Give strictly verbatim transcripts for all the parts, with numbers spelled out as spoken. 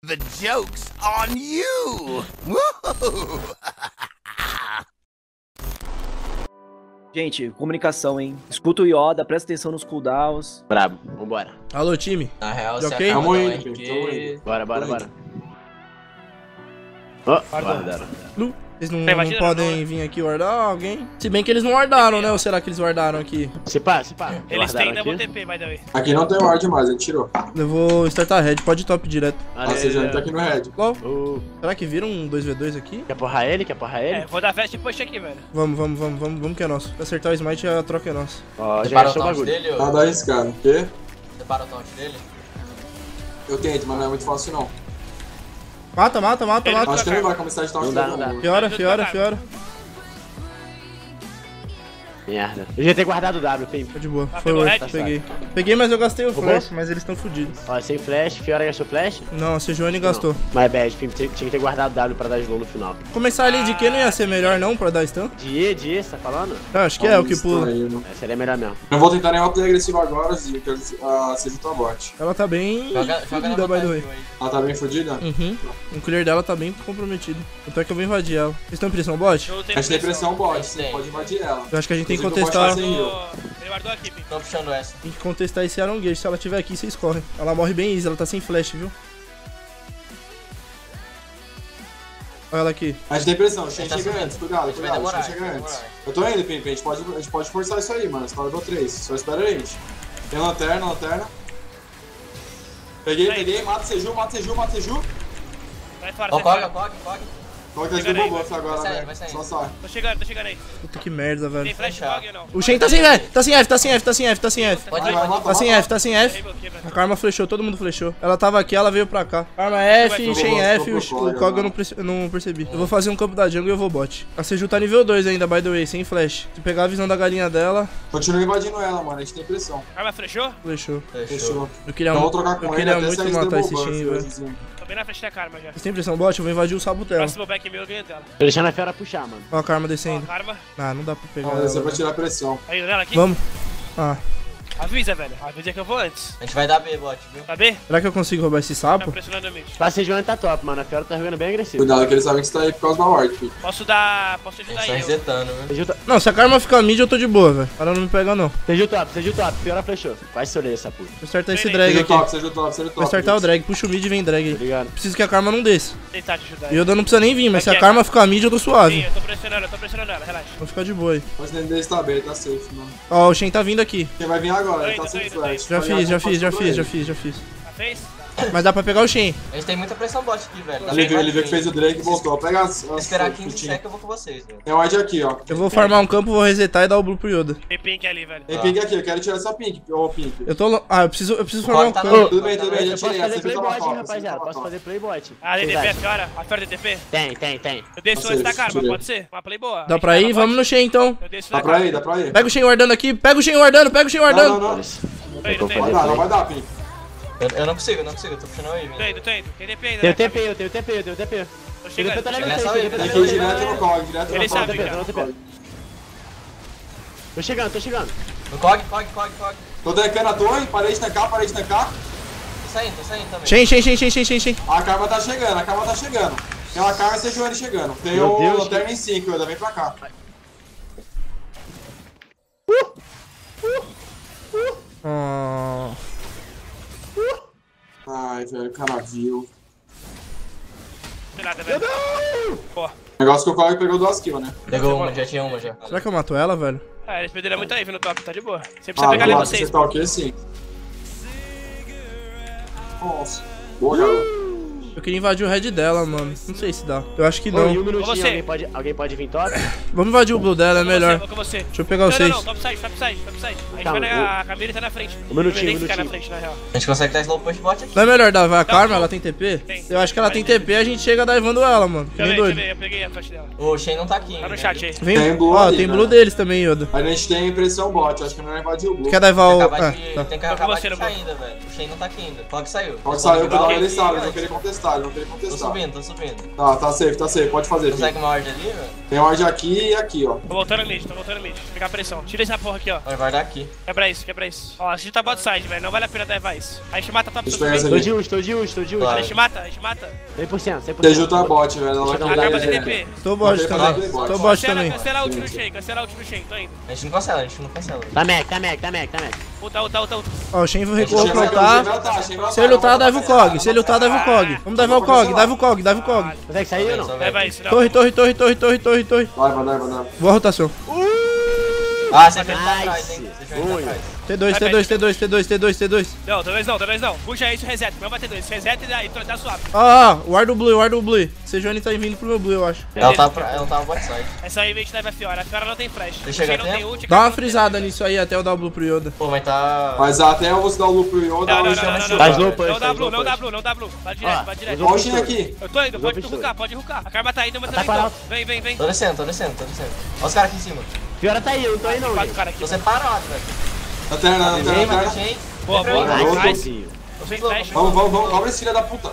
The joke's on you! Woo! Gente, comunicação, hein? Escuta o Yoda, presta atenção nos cooldowns. Brabo, vambora. Alô, time. Na real, Já se ok? acaba Tamo não, indo, é gente, que- tamo indo. Bora, bora, bora. Ó, guardaram. Lu, Eles não, Tem não vagina, podem não, né? vir aqui guardar alguém? Se bem que eles não guardaram, né? Ou será que eles guardaram aqui? Se pá, se pá. Eles Guardaram têm double aqui. T P, by the way. Aqui não tem ward mais, ele tirou. Eu vou startar red, pode top direto. Ah, você já tá aqui no red. Qual? Uh, Será que viram um dois v dois aqui? quer porrar ele? Quer porrar ele? É, vou dar fast e push aqui, velho. Vamos, vamos, vamos, vamos, vamos que é nosso. Se acertar o smite, a troca é nossa. Ó, já Separa o gastou o taunt bagulho. dele, Nada ou... arriscado. O quê? Separa o taunt dele. Eu tento, mas não é muito fácil não. Mata, mata, mata, Ele mata. Acho que ele vai começar a estar Não dá, não dá. Fiora, fiora, fiora. Merda. Eu devia ter guardado o W, Pim. Tá de boa. Ah, Foi pegou worth, red? peguei. Peguei, mas eu gastei o Roubou? flash, mas eles estão fodidos. Ó, sem flash, Fiora gastou flash? Não, a Sejuani gastou. My bad, Pim, tinha tinha que ter guardado o W pra dar slow no final. Começar ali de que não ia ser melhor não pra dar stun? De E, de E, você tá falando? Ah, acho que é o que pula. É, seria melhor mesmo. Não vou tentar nenhuma play agressiva agora, Zinho, que a seja tua bot. Ela tá bem Joga, joga na fodida, by the vantagem way. aí. Ela tá bem fodida? Uhum. O clear dela tá bem comprometido. Então é que eu vou invadir ela. Vocês estão em pressão bot? Eu A tenho gente tem pressão bot, você Tem. pode invadir ela. Eu acho que a gente tem que Inclusive, eu contestar. posso fazer heal. Tô- Ele guardou aqui, Pim. Tô puxando essa. Tem que contestar esse Aron Gage. Se ela tiver aqui, vocês correm. Ela morre bem easy, ela tá sem flash, viu? Olha ela aqui. A gente tem pressão, o Shen Tá chega subindo. antes, cuidado, A gente vai cuidado, o demorar, Shen chega vai antes. demorar. Eu tô indo, Pimp, a gente pode, a gente pode forçar isso aí, mano. Você tá level três, só espera a gente. Tem lanterna, lanterna. Peguei, Aí. peguei, mata Seju, mata Seju, mata Seju. Vai fora, Ó, sai coga, fora. coga, coga. Qual que tá de Chega aí, double buff agora, vai saindo, velho? vai saindo. Só sai. Tô chegando, tô chegando aí. Puta que merda, Tem velho. flash Fechar. fog ou não? O Shen tá sem F, tá sem F, tá sem F, tá sem F, tá sem F. Pode Vai, ir, vai, pode ir. mata, Tá sem mata. F, tá sem F. Rainbow aqui, velho. A Karma flechou, todo mundo flechou. Ela tava aqui, ela veio pra cá. Karma F, Tô Shen bom, F, tô o, por fora, o Kog eu mano. não, perce- eu não percebi. Eu vou fazer um campo da jungle e eu vou bot. A Seju tá nível dois ainda, by the way, sem flash. Se pegar a visão da galinha dela, Continua invadindo ela, mano, a gente tem pressão. Arma flechou? flechou. Fechou. Fechou. Eu queria, Então mu- vou trocar com eu ele queria até muito sair matar double esse buff, Shen, velho. Zezinho. Tô bem na frente da Karma já. Vocês têm pressão bot? Eu vou invadir o sabo dela. Próximo back meu eu ganhei dela. Tô deixando a Fiora puxar, mano. Ó a Karma Ó, descendo. Karma. Ah, não dá pra pegar Vamos descer ela. pra tirar a pressão. Aí, nela aqui. Vamos. Ah, Avisa, velho. Avisa que eu vou antes. A gente vai dar B, bot, viu? Tá bem? será que eu consigo roubar esse Tá sapo? pressionando a mid. Tá, Sejuani tá top, mano. A Fiora tá jogando bem agressivo. Cuidado que eles sabem que você tá aí por causa da ward, filho. Posso dar. Posso A ajudar gente tá aí. eu. resetando, viu? Seju tá... Não, se a Karma ficar mid, eu tô de boa, velho. Ela não me pega, não. Seju top, Seju top. Fiora flechou. Quase solei essa puta. Vou startar esse Vem, drag Seja aqui. top, seja top, seja top. Vou startar o drag. Puxa o mid e vem drag Tá aí. ligado? Preciso que a Karma não desça. Vou tentar te ajudar E aí. eu não precisa nem vir, mas se Aqui a é- Karma ficar mid, eu tô Sim, suave. eu tô pressionando, eu tô pressionando ela, relaxa. Vou ficar de boa aí. Mas nem dele tá bem, ele tá safe, mano. Ó, o Shen tá vindo aqui. Quem vai vir agora, ele Tô tá indo, sem tô indo, flash. Já Pode fiz, já ir, fiz, já pode fiz, já ele. fiz, já fiz. Já fez? Mas dá pra pegar o Shen. A gente tem muita pressão bot aqui, velho. Dá Ele pra viu, ele viu que invadir. fez o Drake e voltou. Pega as. Se as esperar que quinze tinha. seconds, eu vou com vocês, velho. Tem o ward aqui, ó. Eu vou farmar um campo, vou resetar e dar o blue pro Yoda. Tem pink ali, velho. Tem ping aqui, eu quero tirar essa pink, ô pink. Eu tô... lo- Ah, eu preciso, eu preciso O farmar um Kog tá campo. no- Tudo bem, tudo bem, já Eu posso tirei. fazer Essa aqui tá playbot, na hein, top, essa rapaziada. aqui tá na Posso top. fazer playbot. Ah, tem Vocês D P, a acham? Fiora. A Fiora tem D P. Tem, tem, tem. Eu desço Tá antes da safe, Karma, tirei. pode ser? Uma play boa. Dá pra ir? Vamos no Shen então. Eu desço Dá da pra Karma. ir, dá pra ir. Pega o Shen guardando aqui, pega o Shen guardando, pega o Shen Não, não, guardando. não. Tô indo, tô Vai indo. dar, não vai dar, pink. Eu, eu não consigo, eu não consigo, eu tô puxando aí, Tô velho. indo, tô indo. Tem D P ainda, Tenho né? T P, eu tenho T P, eu tenho T P. Tô Tem chegando, T P tô tá chegando. Nessa level wave, seis, Tem T que ir P direto no cog, direto Ele no sabe, cog. cara. tá level. Tô chegando, tô chegando. No Cog, Cog, Cog, Cog. Tô tancando a torre, parei de tancar, parei de tancar. Tô saindo, tô saindo também. Shen, Shen, Shen, Shen, Shen, Shen, Shen. A Karma tá chegando, a Karma tá chegando. Tem uma Karma e Sejuani chegando. Tem Meu o Deus, Lanterna em cinco, ainda vem pra cá. Ah, Ai, velho, o cara viu. Não nada, velho. Pô. O negócio que o Cog pegou duas kills, né? Pegou uma, já tinha uma já. será que eu mato ela, velho? Ah, eles perderam muito aí no top, tá de boa. Você precisa Ah, pegar do level lado que seis. você tá o quê? Sim. Nossa. Boa, garoto. Eu queria invadir o red dela, mano. Não sei se dá. Eu acho que Ô, e um não. minutinho, você. alguém pode, alguém pode vir top? Vamos invadir o blue dela, é Vou com você, melhor. Vou com você. Deixa eu pegar o Não, não, seis. não, top side, top side, top side. A gente Calma, vai na... A Camille tá na frente. Um minutinho, Eu nem um ficar na minutinho. frente, na real. A gente consegue dar slow push bot aqui. Não é melhor dar vai a Karma? Não. Ela tem T P? Tem. Eu acho que ela tem T P, a gente chega daivando ela, mano. Que Deixa eu nem ver, deixa eu doido. ver, eu peguei a flash dela. O Shen não tá aqui, Tá no né? chat aí. Vem, Tem blue ó, ali, tem né? blue deles também, Yoda. A gente tem pressão bot, acho que não vai invadir o blue. Quer daivar Tem o... que acabar Ah, de, tá. tem que Tô com acabar você de no puxar bot. ainda, velho. O Shen não tá aqui ainda. Cog saiu. Pode sair, o Cog Cog ele sabe, eles vão antes. querer contestar. contestar, ele não tem que Tô contestar. subindo, tô subindo. Tá, tá safe, tá safe, pode fazer. Consegue filho. uma ward ali, velho? Tem ward aqui e aqui, ó. Tô voltando mid, tô voltando mid. Pegar a pressão. Tira essa porra aqui, ó. Vai guardar aqui. Quebra isso, quebra isso. Ó, a gente tá bot side, velho. Não vale a pena levar isso. A gente mata top Deixa todo eu pegar mundo. essa Tô ali. de ult, tô de ult, tô de ult. Claro. A gente mata, a gente mata. cem por cento, cem por Você cento. junta a bot, velho. Não vai Deixa eu pegar dar Acaba uma de ele. D P. Tô bot Pode também. fazer bot. Tô bot Cancela, também. cancela a ult no Shen, cancela a ult no Shen, tô indo. A gente não cancela, a gente não cancela. Tá mec, tá mec, tá mec, tá mec. Ulta, ulta, ulta, ulta. Ó, o Shen recuou Chega, pra chega, lutar. chega, tá, chega, Se ele tá, lutar, vamos dive o começar, Cog. Se ele lutar, dive o Cog. Vamos dive o Vamos Cog, começar. dive o Cog, dive o Cog. Consegue sair ou não? Leva isso, não. Torre, torre, torre, torre, torre, torre, torre. Vai, vai, vai, vai. Boa rotação. Ah, você fez tá atrás, hein? Nice. Você fez tá atrás. T dois, T dois, T dois, T dois, T dois, T dois. Não, T dois não, T dois não. Puxa isso, reseta. Vamos bater dois. Reseta e daí, tá suave. Ah, guarda o Blue, guarda o Blue. Sejone tá vindo pro meu Blue, eu acho. Ela tá, pra, ela tá no bot side. Essa aí a gente leva a Fiora. A Fiora não tem flash. Deixa eu Shen não chegar tem tempo. ult. Dá uma Kayn não tem frisada ult. nisso aí até eu dar o Blue pro Yoda. Pô, mas tá... Mas até eu vou dar o loop pro Yoda, Não, não, eu não, chamo não, esse não, Tá não. slow push, Não tá dá slow blue, não push. dá blue, não dá blue. Vai direto, Ó, vai direto. eu Olha o Shen aqui. Eu tô indo, pode Vou rucar, pode rucar. A Karma tá indo, mas Tá também tô. parado. Vem, vem, vem. Tô descendo, tô descendo, tô descendo. Olha os caras aqui em cima. Fiora tá aí, eu não tô aí não, Quatro gente. caras aqui. Tô separado, velho. Lanterna, Vem, lanterna, mata o lanterna. Shen. Boa, Vem boa, pra mim. Nice. nice. Nice. Eu sem flash. Vamos, vamos, vamos. Cobra esse filho da puta.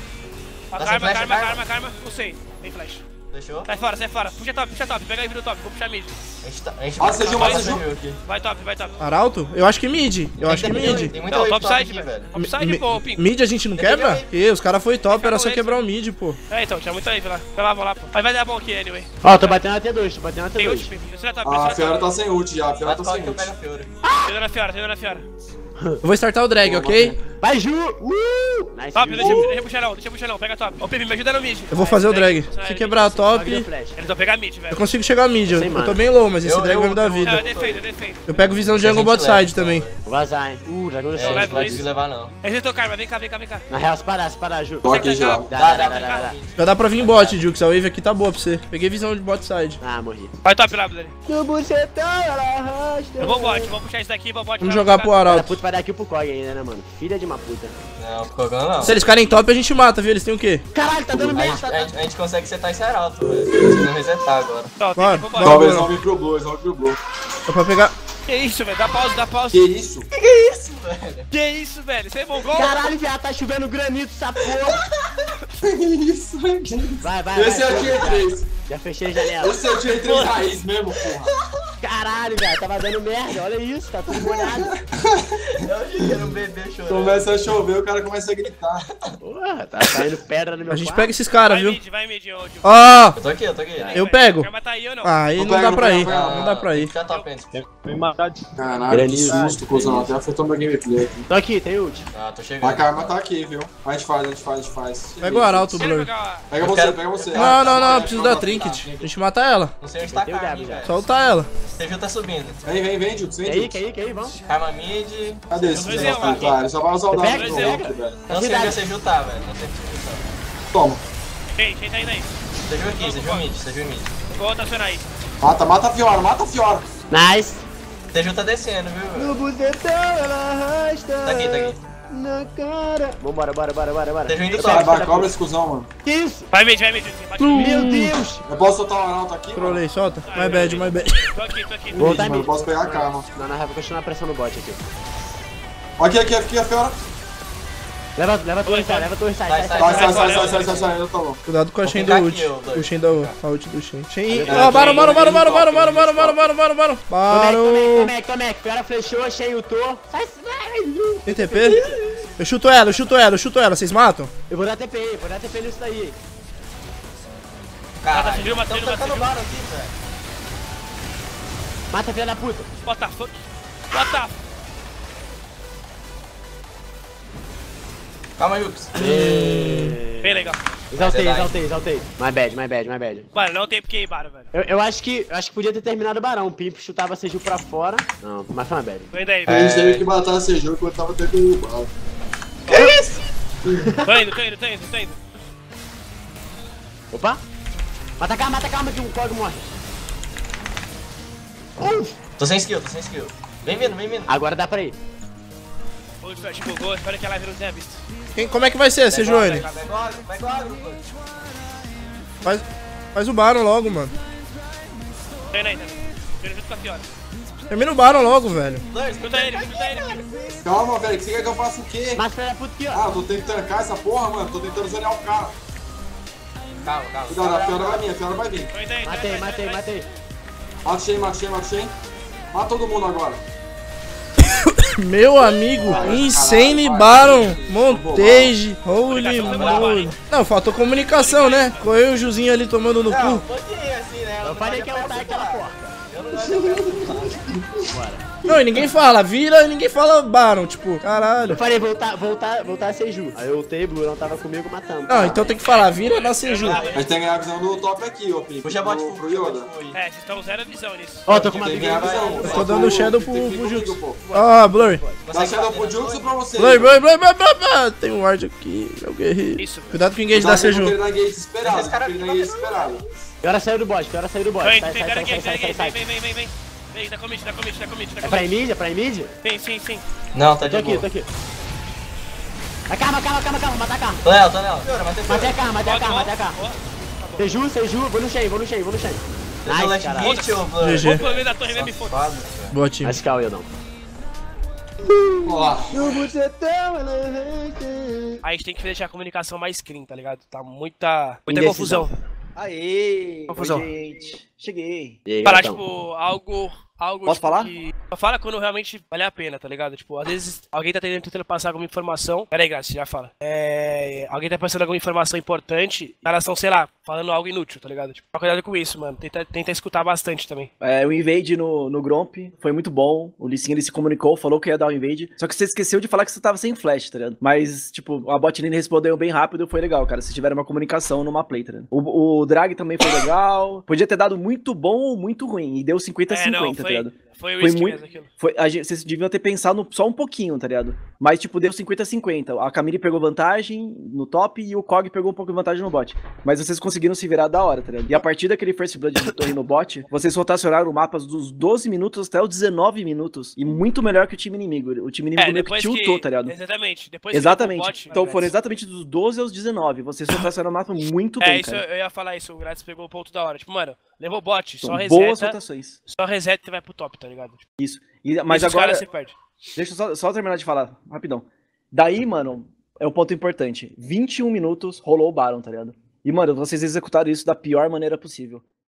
A Dá Karma, sem flash, Karma, Karma. Karma, Karma. Não sei. Tem flash. Deixou? Sai fora, sai fora. Puxa top, puxa top. Pega aí, vira o top. Vou puxar mid. A gente tá... A gente Ah, você viu, vai você viu? aqui. Vai top, vai top. Arauto? Eu acho que mid. Eu acho que Tem muita- mid. Tem muita Não, wave top top side, aqui, velho. velho. Top side, Mi- pô, Pink. Mid a gente não quebra? E os caras foi top, era só quebrar o mid, pô. É, então, tinha muita wave lá. Vai lá, vou lá, pô. Mas vai dar bom aqui, anyway. Ó, tô batendo na T dois, tô batendo na T Tem dois. ult, Pink. Desce na top, Ah, a desce na Fiora top. tá sem ult já, a Fiora Bate tá coque sem que eu ult. pego a Fiora. Tô indo na Fiora, tô indo na Fiora. Eu vou startar o drag, ok? Vai, Ju! Uh! Nice, Top, Ju. deixa, deixa eu puxar não, deixa eu puxar não. Pega top. Ô, Pipi, me ajuda no mid. Eu vou fazer o drag. Se quebrar a top, Joga flash. Eles vão pegar mid, eu velho. consigo chegar a mid. Eu, Sem eu mana. tô bem low, mas esse Eu- drag eu- vai me dar eu- Não, eu vida. defendo, eu defendo. Eu pego visão de Se a jungle gente bot leva, side então, também. velho. Vou vazar, hein. Uh, dragão no É, céu. não leva vai isso. conseguir levar, não. Esse é teu Karma, vem cá, vem cá, vem cá. Na real, se parar, se parar, Ju. Tô aqui já. Dá, Dá, dá, dá, dá, dá, dá. Já dá pra vir bot, Jukes. A wave aqui tá boa pra você. Peguei visão de bot side. Ah, morri. Vai top lá, Blaine. No bucetão, ela arrasta. Eu vou bot, vou puxar isso daqui, vou bot. Vamos vai, jogar vai, pro vai. Ela Arauto. puta vai dar aqui pro Cog ainda, né, mano? Filha de uma puta. Não, ficou ganhando, não. Se eles ficarem top, a gente mata, viu? Eles têm o quê? Caralho, tá dando A merda. gente, Tá, a, tá. gente, a gente consegue setar esse arauto, velho. Precisa resetar agora. Não, tem Vai. que ir pro bot. Talvez não vim pro Blue, eles vão vir pro Blue. Dá pra pegar. Que isso, velho? Dá pausa, dá pausa. Que isso? Isso, velho. Que isso, velho? Você é mongol? Caralho, viado, tá chovendo granito essa porra. Que isso, velho? Vai, vai, Esse é o vai. tier três. Já fechei a janela. Esse é o tier três raiz mesmo, porra. Caralho, velho, tava dando merda. Olha isso, tá tudo molhado. Eu achei que era um bebê chorando. Começa a chover, o cara começa a gritar. Porra, tá caindo pedra no meu A gente quarto. pega esses caras, Vai viu? mid, vai mid, ô, Gil. Ó, Eu tô aqui, eu tô aqui. eu pego. Quer matar aí ou não? Ah, aí Vou não pegar, dá vou pra pegar, ir. vou pegar. Não dá pra ir. Fica top antes. Caralho, que Granizo. susto, cuzão. Até afetou meu gameplay aqui. Tô aqui, tem ult. Ah, tô A chegando. Karma tá aqui, viu? A gente faz, a gente faz, a gente faz. Pega o Arauto, Deixa ele Blur. pegar Pega Eu você, quero- pega você. Não, não, não, Ah, eu preciso da tá, trinket. tá. A gente mata ela. Não sei onde tá a Tem o Karma, Gabi já. velho. Solta ela. Seju tá subindo. Vem, vem, vem, Jukes, vem, Quer ir, Jukes. quer ir, quer ir, vamos. Karma mid. Cadê esse dois filho é da um, puta? Ah, ele só vai usar o Você dado pega? no Dois é um. outro, velho. Não sei onde Verdade. a Seju tá, velho. Não sei onde a Seju tá. Toma. Ei, quem tá indo aí? Seju aqui, Seju mid, Seju mid. Vou rotacionar aí. Mata, mata a Fiora, mata a Fiora. Nice. Seju tá descendo, viu? velho? No bucetão, ela arrasta. Tá aqui, tá aqui. Na cara. Vambora, bora, bora, bora, bora. Seju indo Eu top. Vai, pego, vai, cobra esse cuzão, mano. Que isso? Vai mid, vai mid. Bate mid. Meu Deus. Eu posso soltar o Arauto aqui? mano? Trolei, solta. My bad, my bad. Tô aqui, tô aqui. Vou voltar Mano, eu mid. posso pegar a Karma. Não, na real, vou continuar a pressão no bot aqui. Aqui, aqui, aqui, a Fiora. Leva, leva a torre, sai, leva a torre, sai, sai, Sai, sai. Sai, sai. sai, sai, sai, sai, sai, sai, eu tô bom. Cuidado com a Vou Shen do ficar ult. aqui, ô, dois. O Shen da a ult do Shen. Shen. É, Ah, baro, baro, baro, baro, baro, baro, baro, Top, baro, baro, baro, baro. Tomec, Baro. tomec, tomec. Fiora flechou, achei o Tô. Sai, sai. Tem T P? Eu chuto ela, eu chuto ela, eu chuto ela. Vocês matam? Eu vou dar T P aí, vou dar T P nisso daí. Mata, Caralho. Seju, mata, Tão Seju, mata, tocando Seju. baro aqui, velho. Mata, filha da puta. What the fuck? What the... Calma, Jux. Bem legal. Exaltei, Mas é exaltei, exaltei. My bad, my bad, my bad. Mano, não tem porque ir, Baro, velho. Eu, eu acho que eu acho que podia ter terminado o Barão. O Pimp chutava Seju pra fora. Não, mas foi uma bad. Tô indo aí, A velho. gente teve que matar a Seju enquanto tava tendo o bala. Tô indo, tô indo, tô indo, tô indo. Opa! Mata calma, mata calma que um Cog morre. Uf! Tô sem skill, tô sem skill. Vem vindo, vem vindo. Agora dá pra ir. O Flash bugou, espero que a live não tenha visto. Quem, como é que vai ser, Sejuani? Vai agora, vai agora, Faz, faz o Baron logo, mano. Tô indo aí, tá? Tô indo junto com a Fiora. Termina o Baron logo, velho. Escuta ele, escuta ele, filho. Calma, velho, que você quer que eu faça o quê? Mas filha da puta aqui, ó. Ah, eu tô tentando tancar essa porra, mano. Tô tentando zonear o cara. Calma, calma. Cuidado, a Fiora vai vir, a Fiora vai vir. Tô indo aí, tô Matei, indo aí, matei, tô indo aí. matei. Mata o Shen, mata o Shen, mata o Shen. Mata todo mundo agora. Meu amigo, Vai, Insane caralho, Baron, vai. Montage, holy Comunicação foi boa, moly. Não, faltou comunicação, né? Correu o Juzinho ali tomando no Não, um cu. pouquinho assim, né? Eu falei que ia ultar aquela porra. Eu não gosto de Bora. Não, e ninguém fala, vira e ninguém fala Baron, tipo, Eu caralho. falei, voltar, voltar, voltar a Seju. Aí eu ultei, Blue não tava comigo matando. Não, então tem que falar, vira na Seju. A gente tem que ganhar a visão do top aqui, ô Pim. Puxa bot pro, full, pro puxa bot Yoda. full aí. É, vocês estão zero visão nisso. Ó, tô com uma Tem que briga. ganhar a visão. Eu tô dando shadow pro, Tem que vir pro comigo, Jutsu. pô. Ah, Blur. Dá shadow pro Jutsu pra você. Blur, Blur, Blur, Blur, Blur, Blur. Tem um ward aqui, meu guerreiro. Isso, velho. Cuidado com o engage Dá da shadow Seju. porque ele na gate esperado. Esse cara porque ele na aqui gate esperado. Que hora saiu do bot? Que hora saiu do bot? Tô Sai, indo, sai, tem sai, cara sai, aqui, sai, cara sai, aqui. Vem, sai. vem, vem, vem. Vem, dá commit, dá commit, dá commit, dá É pra commit. mid? É pra mid? Sim, sim, sim. Não, tá Tô de aqui, boa. tô aqui. Ah, calma, calma, calma, calma, mata a Karma. Tô nela, tô nela. Fiora, matei a Matei a Fiora. Karma, matei a Ó, Karma, ó, matei a Karma. ó. Seju, Seju, vou no Shen, vou no Shen, vou no Shen. Eu tô Nice, left caralho. hit, ô Blur. G G. Vou pro meio da torre mesmo e foda. Safado, velho. Boa time. Nice call, eu não. Ó, A gente tem que deixar a comunicação mais clean, tá ligado? Tá muita, muita Indecisão. confusão. Aê! Confusão. Oi, gente. Cheguei. E aí, Falar, gatão? tipo, algo. Algo Posso tipo, falar? que- Só fala quando realmente vale a pena, tá ligado? Tipo, às vezes alguém tá tentando, tentando passar alguma informação. Pera aí, Graça, já fala. É. Alguém tá passando alguma informação importante. Os caras estão, sei lá, falando algo inútil, tá ligado? Tipo, cuidado com isso, mano. Tenta, tenta escutar bastante também. É, o invade no, no Gromp foi muito bom. O Lee Sin, ele se comunicou, falou que ia dar o invade. Só que você esqueceu de falar que você tava sem flash, tá ligado? Mas, tipo, a bot lane respondeu bem rápido, foi legal, cara. Se tiveram uma comunicação numa play, tá ligado? O, o drag também foi legal. Podia ter dado muito bom ou muito ruim. E deu cinquenta a É, não, cinquenta, tá foi, ligado? foi o Foi risco muito- mesmo aquilo. Foi, a gente, vocês deviam ter pensado só um pouquinho, tá ligado? Mas, tipo, deu cinquenta a cinquenta. A Camille pegou vantagem no top e o Kog pegou um pouco de vantagem no bot. Mas vocês conseguiram se virar da hora, tá ligado? E a partir daquele First Blood de torre no bot, vocês rotacionaram o mapa dos doze minutos até os dezenove minutos. E muito melhor que o time inimigo. O time inimigo É, meio que depois tiltou, que... tá ligado? Exatamente. Depois que Exatamente. o bot- Então foram exatamente dos doze aos dezenove. Vocês rotacionaram o mapa muito É, bem, isso cara. eu ia falar isso. O Grátis pegou o ponto da hora. Tipo, mano, levou bot, só São reseta. boas rotações. Só reseta e vai pro top, tá ligado? Tipo, Isso. E- mas esses agora... caras se perde. Deixa eu só, só terminar de falar, rapidão. Daí, mano, é o ponto importante. vinte e um minutos rolou o Baron, tá ligado? E, mano, vocês executaram isso da pior maneira possível.